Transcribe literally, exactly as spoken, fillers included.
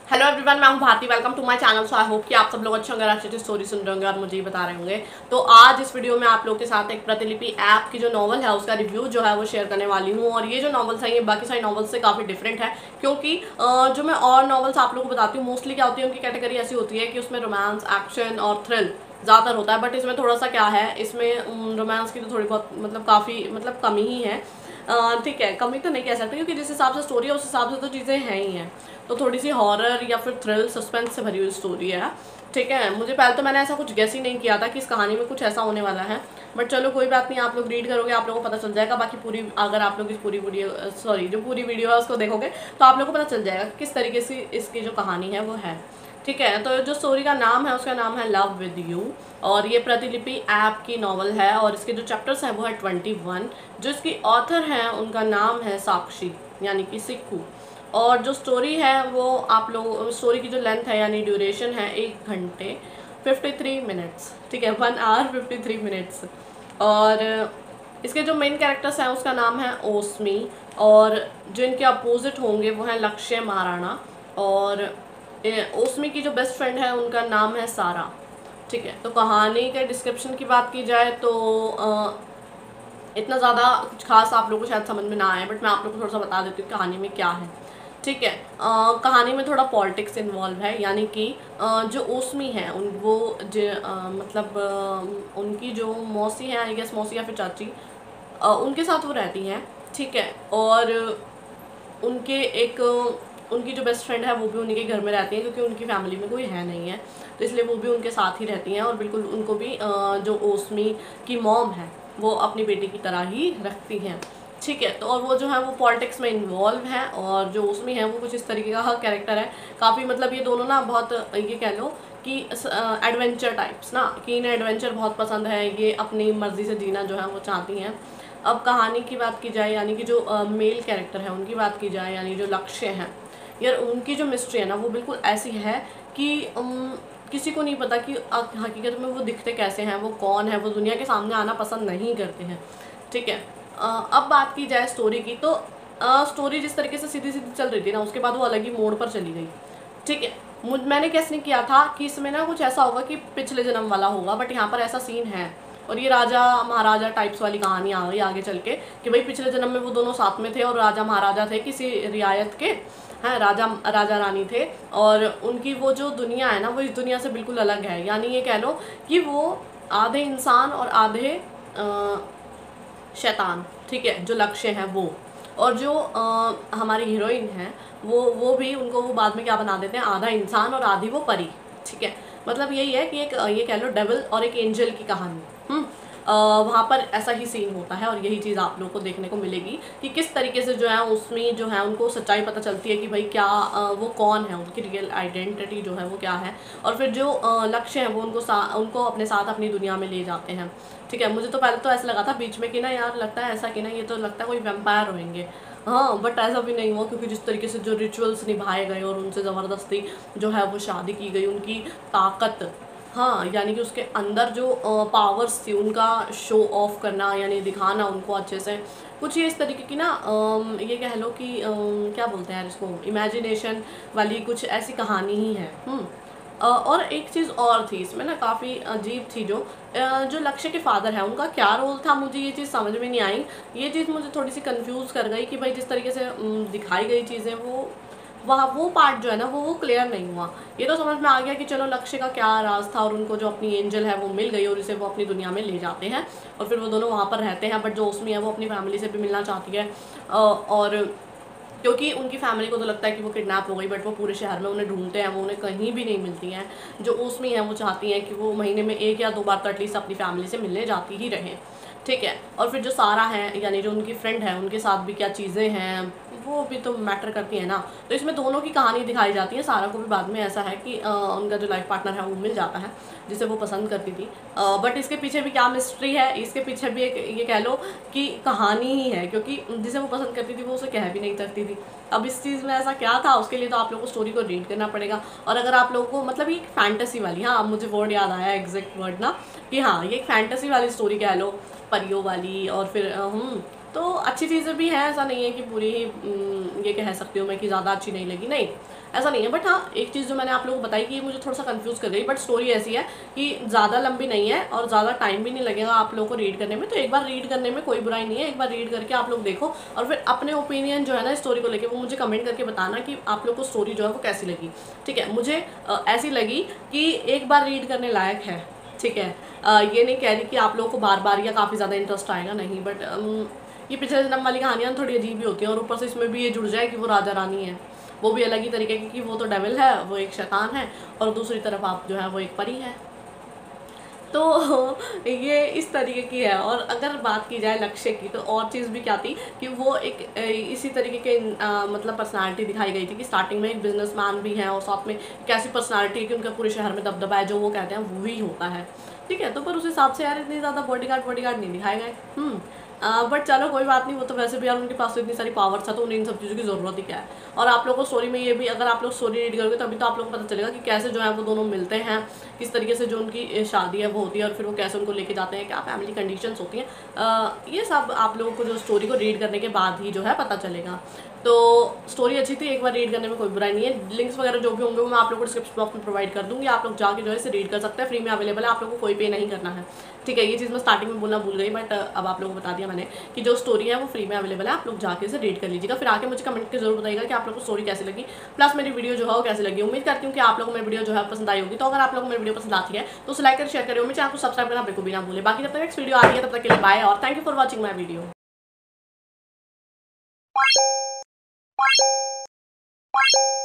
Hello everyone, मैं हूं Bharti. Welcome to my channel. So I hope कि आप सब लोग अच्छे होंगे, अच्छी अच्छी स्टोरी सुन रहे होंगे और मुझे ही बता रहे होंगे। तो आज इस वीडियो में आप लोग के साथ एक प्रतिलिपि ऐप की जो नॉवल है उसका रिव्यू जो है वो शेयर करने वाली हूं। और ये जो नॉवल्स है ये बाकी सारी नॉवल्स से काफ़ी डिफरेंट है, क्योंकि जो मैं और नॉवल्स आप लोगों को बताती हूँ मोस्टली क्या होती है, उनकी कैटेगरी ऐसी होती है कि उसमें रोमांस, एक्शन और थ्रिल ज़्यादातर होता है। बट इसमें थोड़ा सा क्या है, इसमें रोमांस की तो थोड़ी बहुत मतलब काफ़ी मतलब कमी ही है। ठीक है, कमी तो नहीं कह सकते, क्योंकि जिस हिसाब से स्टोरी है उस हिसाब से तो चीज़ें हैं ही हैं। तो थोड़ी सी हॉरर या फिर थ्रिल सस्पेंस से भरी हुई स्टोरी है। ठीक है, मुझे पहले तो मैंने ऐसा कुछ गेस ही नहीं किया था कि इस कहानी में कुछ ऐसा होने वाला है। बट चलो कोई बात नहीं, आप लोग रीड करोगे आप लोगों को पता चल जाएगा। बाकी पूरी अगर आप लोग इस पूरी वीडियो सॉरी जो पूरी वीडियो है उसको देखोगे तो आप लोगों को पता चल जाएगा कि किस तरीके से इसकी जो कहानी है वो है। ठीक है, तो जो स्टोरी का नाम है उसका नाम है लव विद यू, और ये प्रतिलिपि ऐप की नॉवल है। और इसके जो चैप्टर्स हैं वो है ट्वेंटी वन। जो इसकी ऑथर हैं उनका नाम है साक्षी, यानी कि सिक्कू। और जो स्टोरी है वो आप लोग स्टोरी की जो लेंथ है यानी ड्यूरेशन है एक घंटे फिफ्टी थ्री मिनट्स। ठीक है, one hour fifty three minutes. और इसके जो मेन कैरेक्टर्स हैं उसका नाम है ओस्मी, और जो इनके अपोजिट होंगे वो हैं लक्ष्य महाराणा। और ओस्मी की जो बेस्ट फ्रेंड है उनका नाम है सारा। ठीक है, तो कहानी के डिस्क्रिप्शन की बात की जाए तो आ, इतना ज़्यादा कुछ खास आप लोगों को शायद समझ में ना आए, बट मैं आप लोगों को थोड़ा सा बता देती हूँ कहानी में क्या है। ठीक है, आ, कहानी में थोड़ा पॉलिटिक्स इन्वॉल्व है, यानी कि आ, जो ओस्मी है उन वो जो आ, मतलब आ, उनकी जो मौसी है, आई गेस मौसी या फिर चाची, आ, उनके साथ वो रहती हैं। ठीक है, और उनके एक उनकी जो बेस्ट फ्रेंड है वो भी उन्हीं के घर में रहती है, क्योंकि उनकी फैमिली में कोई है नहीं है, तो इसलिए वो भी उनके साथ ही रहती हैं। और बिल्कुल उनको भी जो ओस्मी की मॉम है वो अपनी बेटी की तरह ही रखती हैं। ठीक है, तो और वो जो है वो पॉलिटिक्स में इन्वॉल्व है, और जो ओस्मी है वो कुछ इस तरीके का कैरेक्टर है। काफ़ी मतलब ये दोनों ना बहुत ये कह लो कि एडवेंचर टाइप्स ना, कि इन्हें एडवेंचर बहुत पसंद है, ये अपनी मर्ज़ी से जीना जो है वो चाहती हैं। अब कहानी की बात की जाए, यानी कि जो मेल कैरेक्टर है उनकी बात की जाए, यानी जो लक्ष्य हैं यार, उनकी जो मिस्ट्री है ना वो बिल्कुल ऐसी है कि um, किसी को नहीं पता कि हकीकत में वो दिखते कैसे हैं, वो कौन है, वो दुनिया के सामने आना पसंद नहीं करते हैं। ठीक है, आ, अब बात की जाए स्टोरी की, तो आ, स्टोरी जिस तरीके से सीधी सीधी चल रही थी ना उसके बाद वो अलग ही मोड़ पर चली गई। ठीक है, मुझ मैंने कैसे नहीं किया था कि इसमें ना कुछ ऐसा होगा कि पिछले जन्म वाला होगा, बट यहाँ पर ऐसा सीन है। और ये राजा महाराजा टाइप्स वाली कहानी आ गई आगे चल के कि भाई पिछले जन्म में वो दोनों साथ में थे और राजा महाराजा थे किसी रियायत के, हैं, राजा राजा रानी थे। और उनकी वो जो दुनिया है ना वो इस दुनिया से बिल्कुल अलग है, यानी ये कह लो कि वो आधे इंसान और आधे शैतान। ठीक है, जो लक्ष्य है वो, और जो आ, हमारी हीरोइन है वो वो भी उनको वो बाद में क्या बना देते हैं, आधा इंसान और आधी वो परी। ठीक है, मतलब यही है कि एक ये कह लो डेविल और एक एंजल की कहानी। हम्म वहाँ पर ऐसा ही सीन होता है, और यही चीज़ आप लोगों को देखने को मिलेगी कि किस तरीके से जो है उसमें जो है उनको सच्चाई पता चलती है कि भाई क्या आ, वो कौन है, उनकी रियल आइडेंटिटी जो है वो क्या है। और फिर जो लक्ष्य है वो उनको उनको अपने साथ अपनी दुनिया में ले जाते हैं। ठीक है, मुझे तो पहले तो ऐसा लगा था बीच में कि ना यार लगता है ऐसा कि ना ये तो लगता है कोई वेम्पायर होंगे, हाँ, बट ऐसा भी नहीं हुआ, क्योंकि जिस तरीके से जो रिचुअल्स निभाए गए और उनसे ज़बरदस्ती जो है वो शादी की गई, उनकी ताकत, हाँ, यानी कि उसके अंदर जो पावर्स थी उनका शो ऑफ करना, यानी दिखाना उनको अच्छे से, कुछ ये इस तरीके की ना ये कह लो कि क्या बोलते हैं यार इसको, इमेजिनेशन वाली कुछ ऐसी कहानी ही है। हम्म और एक चीज़ और थी इसमें ना काफ़ी अजीब थी, जो जो लक्ष्य के फादर हैं उनका क्या रोल था, मुझे ये चीज़ समझ में नहीं आई। ये चीज़ मुझे थोड़ी सी कंफ्यूज कर गई कि भाई जिस तरीके से दिखाई गई चीज़ें वो वहाँ वो पार्ट जो है ना वो वो क्लियर नहीं हुआ। ये तो समझ में आ गया कि चलो लक्ष्य का क्या राज था, और उनको जो अपनी एंजल है वो मिल गई और इसे वो अपनी दुनिया में ले जाते हैं और फिर वो दोनों वहाँ पर रहते हैं। बट जो उसमें है वो अपनी फैमिली से भी मिलना चाहती है, और क्योंकि उनकी फैमिली को तो लगता है कि वो किडनैप हो गई, बट वो पूरे शहर में उन्हें ढूंढते हैं, वो उन्हें कहीं भी नहीं मिलती हैं। जो उसमें है वो चाहती हैं कि वो महीने में एक या दो बार तो एटलीस्ट अपनी फैमिली से मिलने जाती ही रहें। ठीक है, और फिर जो सारा है यानी जो उनकी फ्रेंड है उनके साथ भी क्या चीज़ें हैं वो भी तो मैटर करती है ना। तो इसमें दोनों की कहानी दिखाई जाती है। सारा को भी बाद में ऐसा है कि आ, उनका जो लाइफ पार्टनर है वो मिल जाता है जिसे वो पसंद करती थी, बट इसके पीछे भी क्या मिस्ट्री है, इसके पीछे भी एक ये कह लो कि कहानी ही है, क्योंकि जिसे वो पसंद करती थी वो उसे कह भी नहीं सकती थी। अब इस चीज़ में ऐसा क्या था उसके लिए तो आप लोगों को स्टोरी को रीड करना पड़ेगा। और अगर आप लोगों को मतलब ये फैंटेसी वाली, हाँ अब मुझे वर्ड याद आया एग्जैक्ट वर्ड ना, कि हाँ ये एक फैंटेसी वाली स्टोरी कह लो, परियों वाली, और फिर हम तो अच्छी चीज़ें भी हैं, ऐसा नहीं है कि पूरी ही ये कह सकती हूँ मैं कि ज़्यादा अच्छी नहीं लगी, नहीं ऐसा नहीं है। बट हाँ, एक चीज़ जो मैंने आप लोगों को बताई कि ये मुझे थोड़ा सा कंफ्यूज कर गई, बट स्टोरी ऐसी है कि ज़्यादा लंबी नहीं है और ज़्यादा टाइम भी नहीं लगेगा आप लोगों को रीड करने में। तो एक बार रीड करने में कोई बुराई नहीं है, एक बार रीड करके आप लोग देखो और फिर अपने ओपिनियन जो है ना स्टोरी को लेकर वो मुझे कमेंट करके बताना कि आप लोग को स्टोरी जो है वो कैसी लगी। ठीक है, मुझे ऐसी लगी कि एक बार रीड करने लायक है। ठीक है, ये नहीं कह रही कि आप लोगों को बार बार या काफ़ी ज़्यादा इंटरेस्ट आएगा, नहीं। बट ये पिछले जन्म वाली कहानियाँ थोड़ी अजीब ही होती हैं और ऊपर से इसमें भी ये जुड़ जाए कि वो राजा रानी है, वो भी अलग ही तरीके की, कि वो तो डेविल है, वो एक शैतान है और दूसरी तरफ आप जो है वो एक परी है। तो ये इस तरीके की है। और अगर बात की जाए लक्ष्य की तो और चीज़ भी क्या थी कि वो एक इसी तरीके के आ, मतलब पर्सनालिटी दिखाई गई थी कि स्टार्टिंग में एक बिजनेसमैन भी है और साथ में एक ऐसी पर्सनालिटी है कि उनका पूरे शहर में दबदबा है, जो वो कहते हैं वो ही होता है। ठीक है, तो पर उस हिसाब से यार इतनी ज़्यादा बॉडीगार्ड बॉडीगार्ड नहीं दिखाए गए। हम्म बट चलो कोई बात नहीं, वो तो वैसे भी यार उनके पास तो इतनी सारी पावर्स है तो उन्हें इन सब चीज़ों की ज़रूरत ही क्या है। और आप लोगों को स्टोरी में ये भी, अगर आप लोग स्टोरी रीड करोगे तभी तो आप लोगों को पता चलेगा कि कैसे जो है वो दोनों मिलते हैं, किस तरीके से जो उनकी शादी है वो होती है और फिर वो कैसे उनको लेके जाते हैं, क्या फैमिली कंडीशंस होती हैं। ये सब आप लोगों को जो स्टोरी को रीड करने के बाद ही जो है पता चलेगा। तो स्टोरी अच्छी थी, एक बार रीड करने में कोई बुराई नहीं है। लिंक्स वगैरह जो भी होंगे वो मैं आप लोगों को डिस्क्रिप्शन बॉक्स में प्रोवाइड कर दूँगी, आप लोग जाके जो है इसे रीड कर सकते हैं, फ्री में अवेलेबल है, आप लोगों को कोई पे नहीं करना है। ठीक है, ये चीज़ मैं स्टार्टिंग में बोलना भूल गई, बट अब आप लोगों को बता दिया मैंने कि जो स्टोरी है वो फ्री में अवेलेबल है, आप लोग जाके इसे रीड कर लीजिएगा। फिर आके मुझे कमेंट के जरूर बताइएगा कि आप लोगों को स्टोरी कैसी लगी, प्लस मेरी वीडियो जो है वो कैसी लगी। उम्मीद करती हूँ कि आप लोगों को मेरी वीडियो जो है पसंद आई होगी। तो अगर आप लोगों को मेरी वीडियो पसंद आती है तो उसे लाइक कर शेयर करिए, मेरे चैनल को सब्सक्राइब करना बिल्कुल भी ना भूले। बाकी जब तक नेक्स्ट वीडियो आ रही है तब तक के लिए बाय और thank you for watching my video. Bye.